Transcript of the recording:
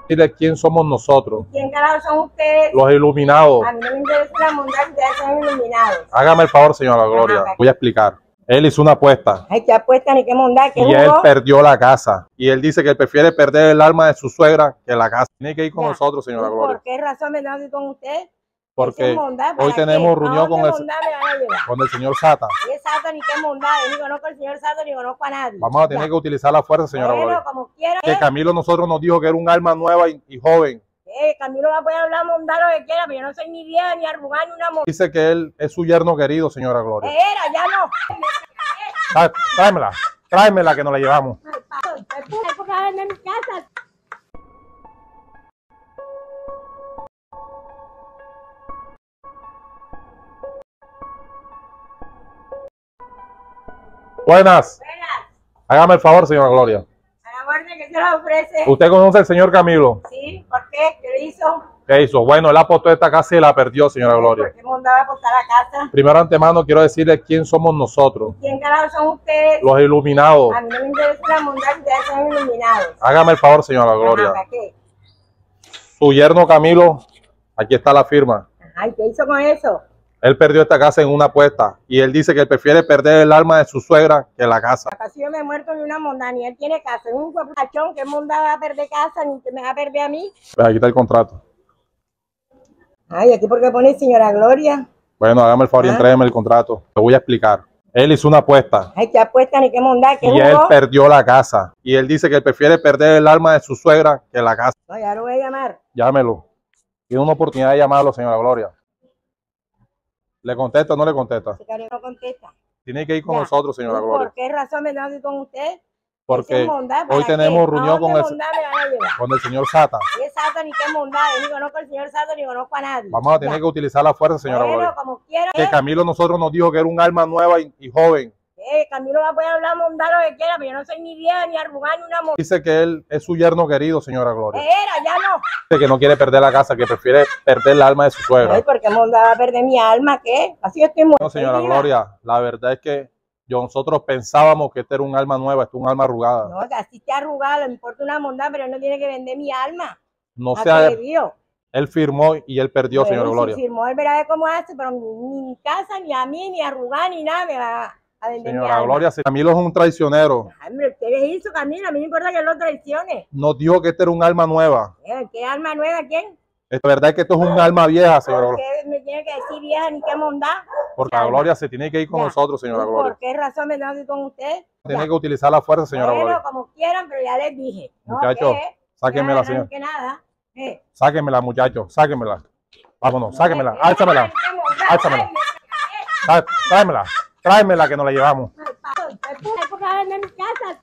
Dile quién somos nosotros. ¿Quién carajo son ustedes? Los iluminados. A mí no me interesa la bondad, ustedes son iluminados. Hágame el favor, señora Gloria. Ajá. Voy a explicar. Él hizo una apuesta Ay, qué apuesta ni qué bondad, qué y él jugó. perdió la casa. Y él dice que él prefiere perder el alma de su suegra que la casa. Tiene que ir con Ya. nosotros, señora ¿Y Gloria. ¿Por qué razón me tengo que ir con usted? Porque ¿Qué bondad? ¿Para hoy qué? tenemos ¿A reunión dónde con bondad me van a llevar? el señor Sata. ¿Qué Sato ni qué bondad? Yo ni conozco al señor Sato ni conozco a nadie. Vamos a tener que utilizar la fuerza, señora Bueno, Gloria. como quiera. Que Camilo nosotros nos dijo que era un alma nueva y joven. Camilo va a poder hablar bondad lo que quiera, pero yo no soy ni vieja, ni arrugada, ni una mujer. Dice que él es su yerno querido, señora Gloria. Era, ya no. Tráemela que nos la llevamos. Es porque va a vender mi casa. Buenas. Buenas. Hágame el favor, señora Gloria. A la orden que se la ofrece. ¿Usted conoce al señor Camilo? Sí, ¿por qué? ¿Qué le hizo? ¿Qué hizo? Bueno, él apostó esta casa y la perdió, señora Gloria. ¿Por qué bondad va a apostar la casa? Primero antemano quiero decirle quién somos nosotros. ¿Quién carajo son ustedes? Los iluminados. A mí no me interesa la bondad, ustedes son iluminados. Hágame el favor, señora Gloria. Ajá, ¿para qué? Su yerno Camilo, aquí está la firma. Ay, ¿qué hizo con eso? Él perdió esta casa en una apuesta y él dice que él prefiere perder el alma de su suegra que la casa. Casi yo me he muerto ni una monda, ni él tiene casa. Es un guapachón, ¿qué monda va a perder casa? Ni me va a perder a mí. Pues aquí está el contrato. Ay, ¿aquí por qué pone señora Gloria? Bueno, hágame el favor y entrégueme el contrato. Te voy a explicar. Él hizo una apuesta Ay, qué apuesta ni qué monda, qué y él jugó. perdió la casa. Y él dice que él prefiere perder el alma de su suegra que la casa. No, ya lo voy a llamar. Llámelo. Tiene una oportunidad de llamarlo, señora Gloria. ¿Le contesta o no le contesta? Ese cariño no contesta. Tiene que ir con Ya. nosotros, señora ¿Y Gloria. ¿Por qué razón me tengo que ir con usted? Porque ¿Qué bondad? ¿Para hoy qué? tenemos ¿A reunión dónde con bondad me van a llevar? el señor Sata. ¿Qué Sato ni qué bondad? Yo ni conozco al señor Sato ni conozco a nadie. Vamos a tener que utilizar la fuerza, señora Bueno, Gloria. como quiera. Que Camilo nosotros nos dijo que era un alma nueva y joven. Camilo va a poder hablar bondad lo que quiera, pero yo no soy ni vieja, ni arrugada, ni una mujer. Dice que él es su yerno querido, señora Gloria. Era, ya no. Dice que no quiere perder la casa, que prefiere perder el alma de su suegra. Ay, ¿por qué monda va a perder mi alma? ¿Qué? Así yo estoy muerta. No, señora Gloria, la verdad es que nosotros pensábamos que este era un alma nueva, este es un alma arrugada. No, que así está arrugado, le importa una monda, pero él no tiene que vender mi alma. No sea, Atrevido. él firmó y él perdió, señora Bueno, Gloria. Si firmó, él verá cómo hace, pero ni mi casa, ni a mí, ni arrugada, ni nada me va a vender mi Señora alma. Gloria, Camilo es un traicionero. Ay, hombre, ustedes hizo Camilo, a mí me importa que él lo traicione. Nos dijo que este era un alma nueva. ¿Qué alma nueva? ¿Quién? La verdad es que esto es un alma vieja, señora ¿Por Gloria. qué me tiene que decir vieja ni qué mondá? Porque la Gloria se tiene que ir con Ya. nosotros, señora ¿Y Gloria. ¿Por qué razón me tengo que ir con usted? Tiene Ya. que utilizar la fuerza, señora Bueno, Gloria. como quieran, pero ya les dije. No, Muchachos, ¿qué? sáquenmela, No señora. arranque nada. Sáquenmela, muchachos, sáquenmela. Vámonos, sáquenmela, álzamela, Qué mondá. álzamela. Ay, Tráemela que nos la llevamos. Es porque va a vender mi casa.